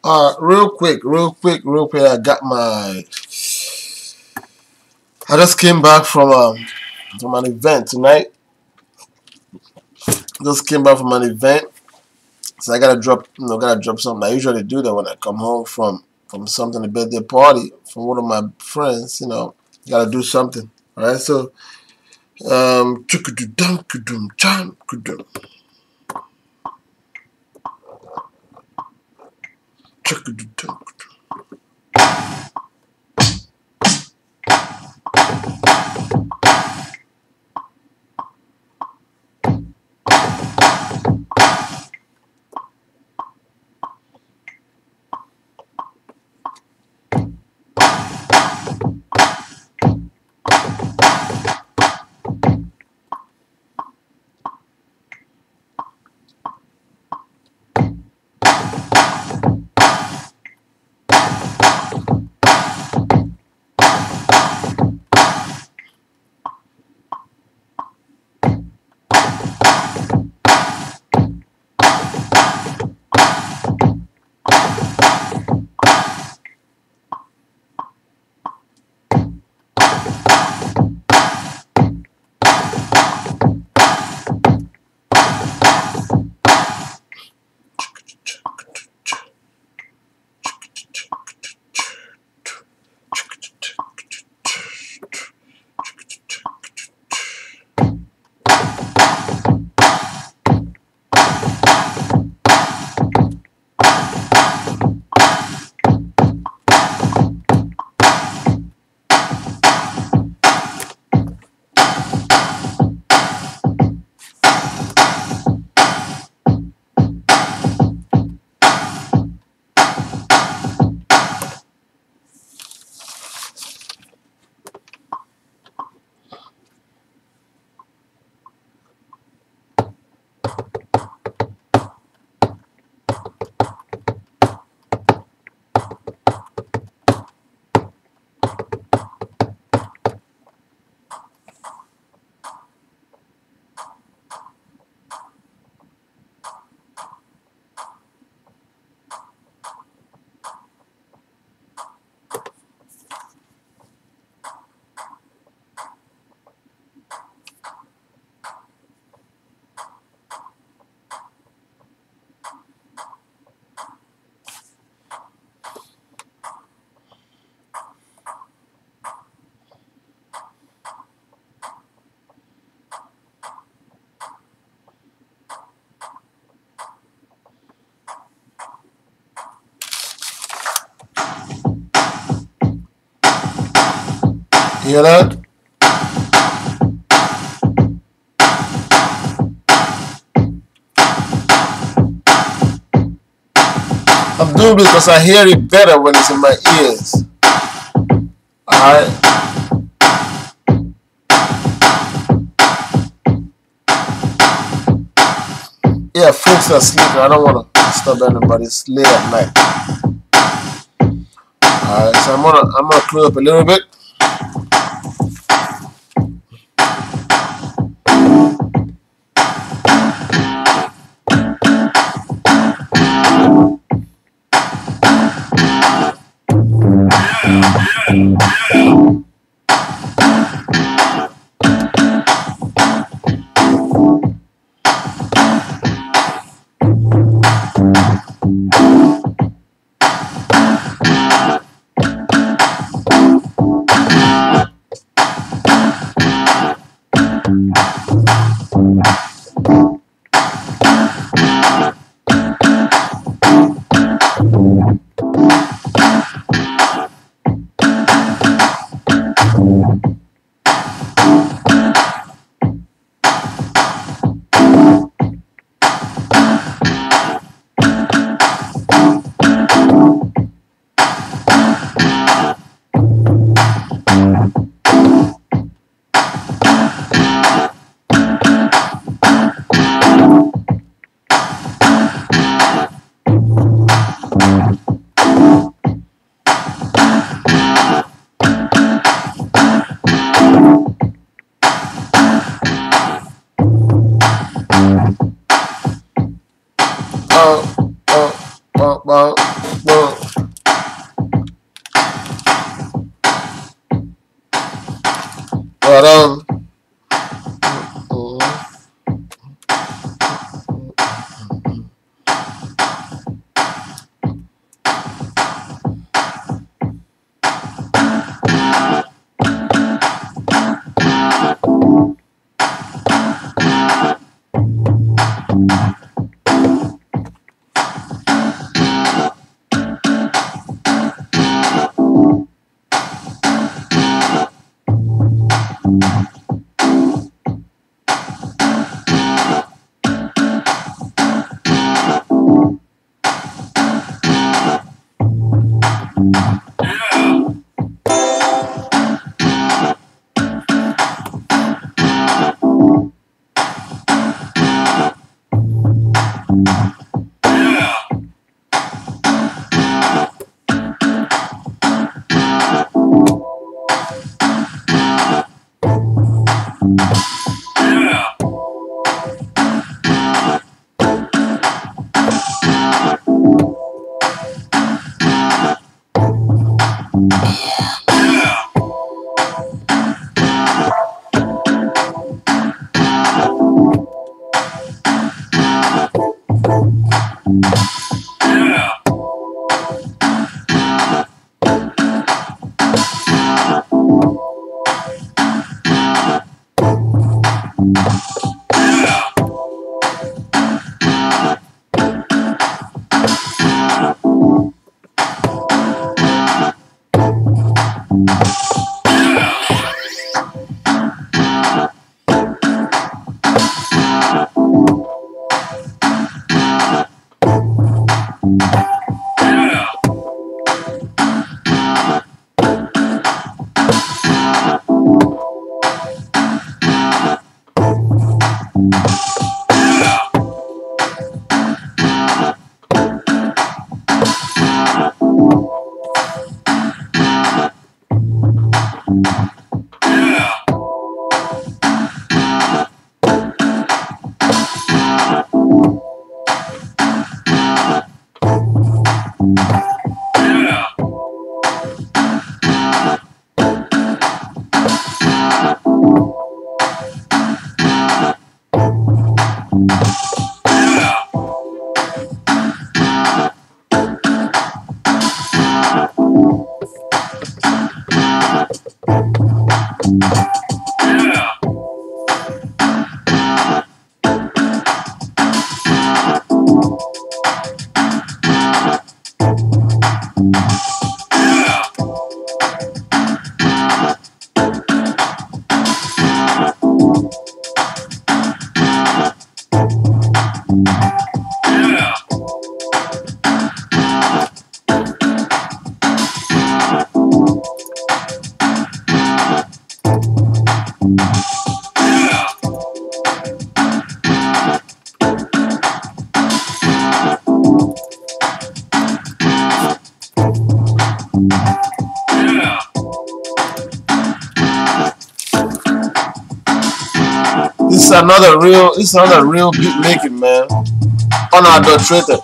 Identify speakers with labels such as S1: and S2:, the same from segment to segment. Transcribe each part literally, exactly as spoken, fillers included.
S1: Uh, real quick, real quick, real quick. I got my. I just came back from um from an event tonight. Just came back from an event, so I gotta drop. You know, gotta drop something. I usually do that when I come home from from something, a birthday party from one of my friends. You know, gotta do something. All right, so um, you hear that? I'm doing this because I hear it better when it's in my ears. Alright. Yeah, folks are sleeping. I don't want to disturb anybody. It's late at night. Alright, so I'm gonna I'm gonna clear up a little bit. Uh, uh, uh, uh, uh. This is another real, this is another real beat making, man. Unadulterated.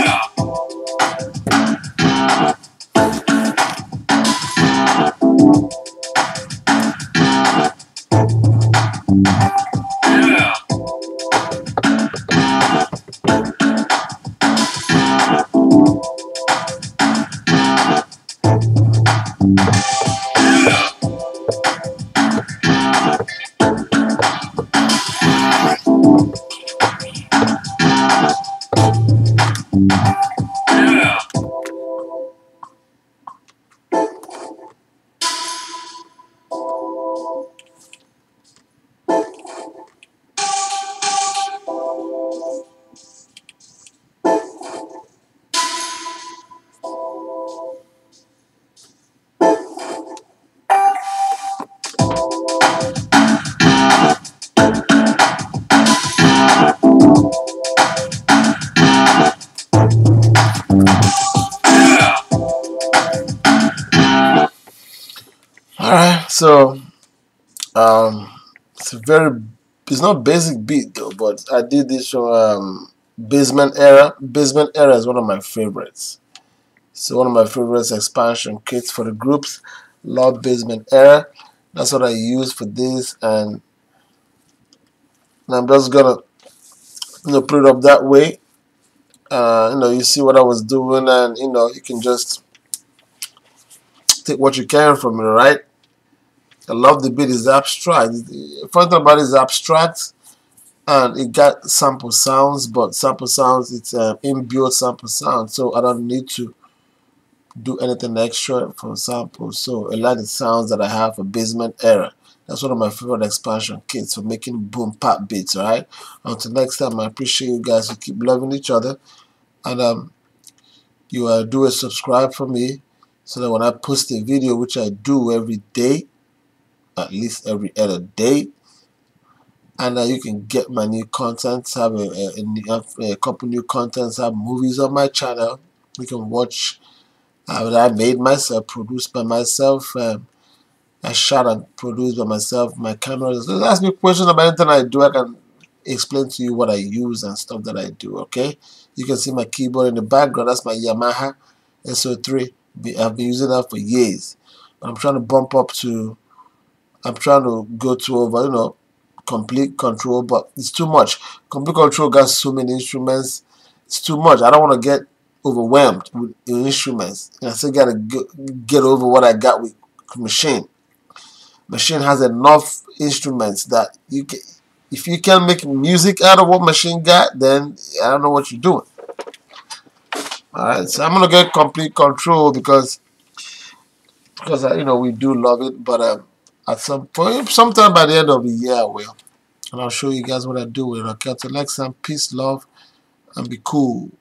S1: Alright, so um, it's a very, it's not basic beat though, but I did this from um, Basement Era. Basement Era is one of my favorites. So one of my favorites expansion kits for the groups. Love Basement Era. That's what I use for this, and I'm just gonna, you know, put it up that way. Uh, you know, you see what I was doing, and you know, you can just take what you can from it, right? I love the beat. Is abstract. The first thing about it is abstract, and it got sample sounds, but sample sounds, it's um, inbuilt sample sound, so I don't need to do anything extra for samples. So I like the sounds that I have for Basement Era. That's one of my favorite expansion kits for making boom pop beats. All right. Until next time, I appreciate you guys who keep loving each other, and um, you uh, do a subscribe for me, so that when I post a video, which I do every day, at least every other day, and uh, you can get my new content, have a, a, a, a couple new contents, have movies on my channel. You can watch uh, that I made myself, produced by myself, um, I shot and produced by myself, my cameras. Just ask me questions about anything I do, I can explain to you what I use and stuff that I do, okay? You can see my keyboard in the background. That's my Yamaha S O three. I've been using that for years. But I'm trying to bump up to, I'm trying to go to over, you know, complete control, but it's too much. Complete control got so many instruments. It's too much. I don't want to get overwhelmed with instruments. I still got to get over what I got with Maschine. Maschine has enough instruments that you can, if you can make music out of what Maschine got, then I don't know what you're doing. Alright, so I'm gonna get complete control because because you know, we do love it, but um, at some point, sometime by the end of the year, I will, and I'll show you guys what I do with it. Okay, until next time, peace, love, and be cool.